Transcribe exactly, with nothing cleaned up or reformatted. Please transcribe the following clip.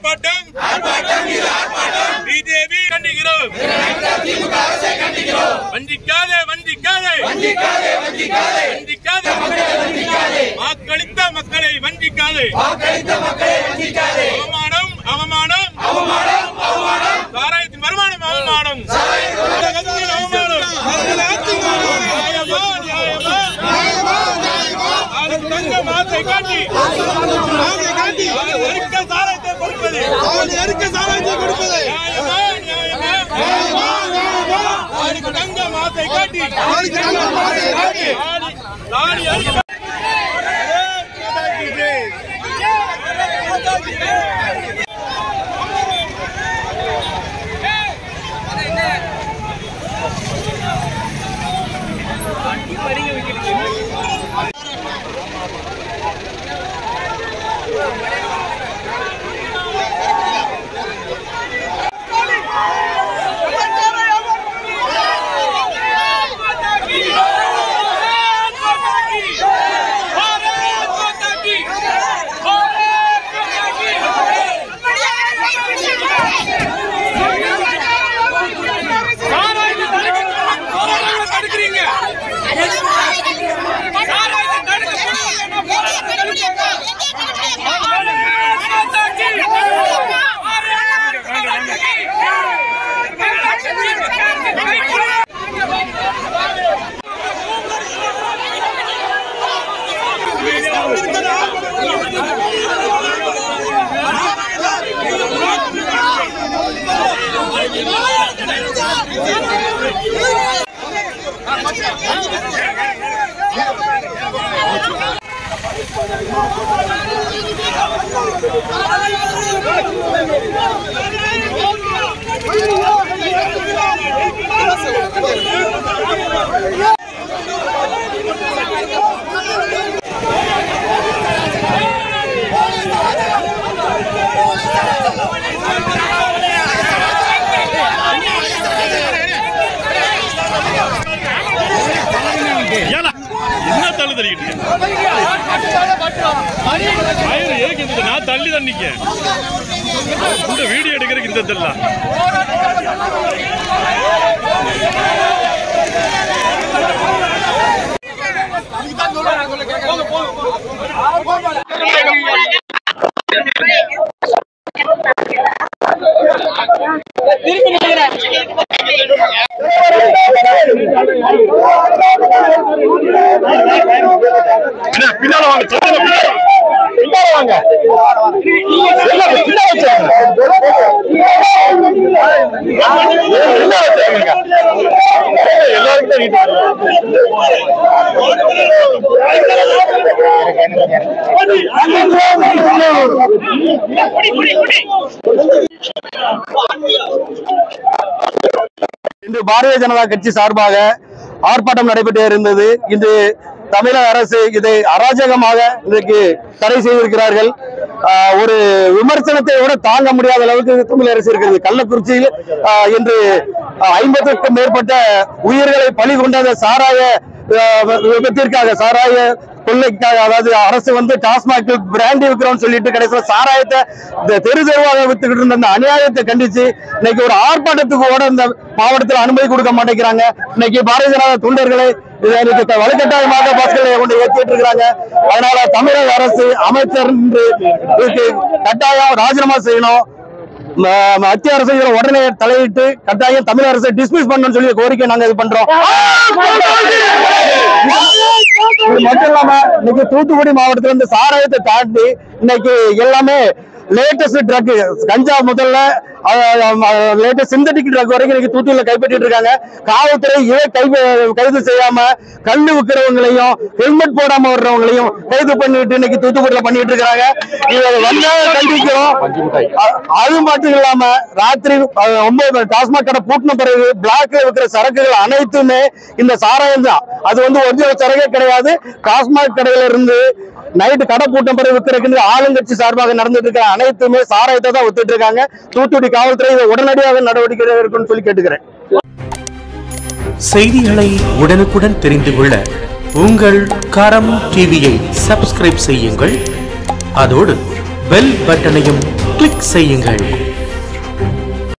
ஆர்ப்பாட்டம் பிஜேபி கண்டிக்கிறோம். வஞ்சிக்காதே வஞ்சிக்காதே வஞ்சிக்காதே வாக்களித்த மக்களை வஞ்சிக்காதே. அவமானம் அவமானம் சாராயத்தின் வருமானம் அவமானம் தங்க மாசை காட்டி சாராயத்தை கொடுப்பது தங்க மாசை காட்டி நான் தள்ளி தான் நிக்க இந்த வீடியோ எடுக்கிறதுக்கு இந்த தெல்லாம் பின்னால வாங்க பின்னால வாங்க இன்று பாரதிய ஜனதா கட்சி சார்பாக ஆர்ப்பாட்டம் நடைபெற்று இருந்தது. இன்று தமிழக அரசு இதை அராஜகமாக இன்றைக்கு தடை செய்திருக்கிறார்கள். ஒரு விமர்சனத்தை விட தாங்க முடியாத அளவுக்கு தமிழக அரசு இருக்கிறது. கள்ளக்குறிச்சியில் இன்று ஐம்பதுக்கும் மேற்பட்ட உயிர்களை பலி கொண்ட சாராய விபத்திற்காக சாராய கொள்ளைக்காக, அதாவது அரசு வந்து டாஸ்மாக் பிராண்டி விற்கிறோம்னு சொல்லிட்டு கடைசியில் சாராயத்தை தெரு தெருவாக வித்துக்கிட்டு இருந்த அந்த அநியாயத்தை கண்டிச்சு இன்னைக்கு ஒரு ஆர்ப்பாட்டத்துக்கு கூட இந்த மாவட்டத்தில் அனுமதி கொடுக்க மாட்டேங்கிறாங்க. இன்னைக்கு பாரதிய ஜனதா தொண்டர்களை வலுக்கட்டாயமாக பஸ்களை கொண்டு ஏற்றிட்டு இருக்கிறாங்க. அதனால தமிழக அரசு அமைச்சர் இதுக்கு கட்டாயம் ராஜினாமா செய்யணும். மத்திய அரசு உடனே தலையிட்டு கட்டாயம் தமிழக அரசை டிஸ்மிஸ் பண்ணணும்னு சொல்லி கோரிக்கை நாங்க இது பண்றோம். மட்டும் இல்லாம இன்னைக்கு தூத்துக்குடி மாவட்டத்துல இருந்து சாராயத்தை தாண்டி இன்னைக்கு எல்லாமே லேட்டஸ்ட் ட்ரக் கஞ்சா முதல்ல லேட்டஸ்ட் சிந்தட்டிக் ட்ரக் வரைக்கும் இன்னைக்கு தூத்துக்குடியில கைப்பற்றிட்டு இருக்காங்க. காவல்துறை இதை கைது செய்யாம கல்லு விற்கிறவங்களையும் ஹெல்மெட் போடாம வர்றவங்களையும் கைது பண்ணிட்டு இன்னைக்கு தூத்துக்குடியில பண்ணிட்டு இருக்காங்க. இதை வந்தா கண்டிக்கிறோம். அது மட்டும் இல்லாம ராத்திரி ஒன்பது டாஸ்மாக் கடை பூட்டின பிறகு பிளாக்ல விற்கிற சரக்குகள் அனைத்துமே இந்த சாராயம் தான். அது வந்து ஒரிஜினல் சரக்கே கிடையாது. டாஸ்மாக் கடையில இருந்து நைட்டு கடை பூட்டம் பிறகு விற்கிறதுக்கு ஆளுங்கட்சி சார்பாக நடந்துட்டு இருக்கிற அனைத்துமே சாராயத்தை தான் வித்துட்டு இருக்காங்க. தூத்துக்குடி காவல்துறை இதை உடனடியாக நடவடிக்கை எடுக்கணும்னு சொல்லி கேட்டுக்கிறேன். செய்திகளை உடனுக்குடன் தெரிந்து கொள்ள உங்கள் கரம் டிவியை சப்ஸ்கிரைப் செய்யுங்கள். அதோடு பெல் பட்டனையும் கிளிக் செய்யுங்கள்.